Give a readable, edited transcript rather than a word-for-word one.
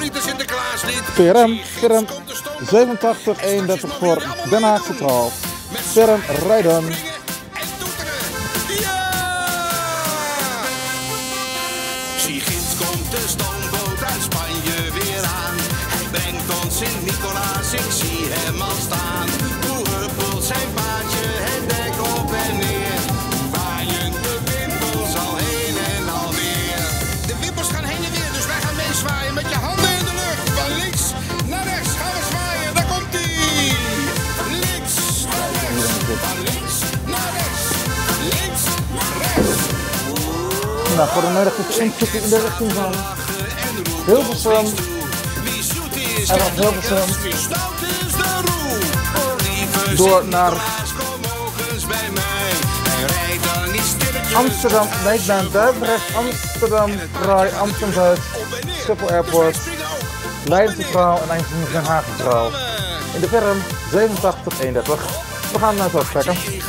favoriete Sinterklaaslied. VRM 87-31 voor Den Haag Centraal. VRM rijden. Ginds komt de stoomboot uit Spanje weer aan. Hij brengt ons Sint-Nicolaas, ik zie hem al staan. Hoe huppelt zijn paardje het dek op en neer. Waaien de wimpels al heen en alweer. De wimpels gaan heen en weer, dus wij gaan meezwaaien met je handen in de lucht. Van links naar rechts gaan we zwaaien, daar komt ie. Links naar rechts, van links naar rechts, links naar rechts. Nou, voor de nodige inzitten in de richting van Hilversum. En van Hilversum door naar Amsterdam, Wijkbaan Duivendrecht, Amsterdam Rai, Amsterdam Zuid, Schiphol Airport, Leiden Centraal en eindelijk Den Haag Centraal. In de VRM 87-31. We gaan naar het trekken.